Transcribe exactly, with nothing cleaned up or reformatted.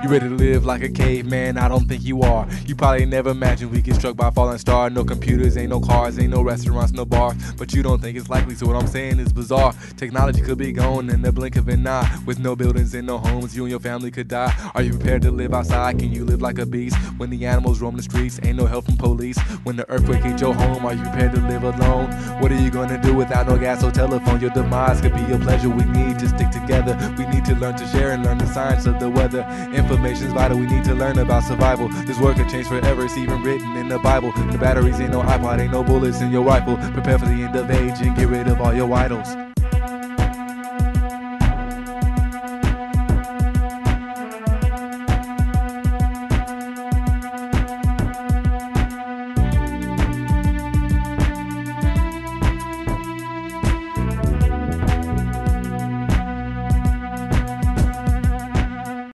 You ready to live like a caveman? I don't think you are. You probably never imagined we get struck by a falling star. No computers, ain't no cars, ain't no restaurants, no bars. But you don't think it's likely, so what I'm saying is bizarre. Technology could be gone in the blink of an eye. With no buildings and no homes, you and your family could die. Are you prepared to live outside? Can you live like a beast? When the animals roam the streets, ain't no help from police. When the earthquake hit your home, are you prepared to live alone? What are you gonna do without no gas or telephone? Your demise could be a pleasure. We need to stick together. We need to learn to share and learn the science of the weather. Information's vital, we need to learn about survival. This world could change forever, it's even written in the Bible. The batteries ain't no iPod, ain't no bullets in your rifle. Prepare for the end of age and get rid of all your idols.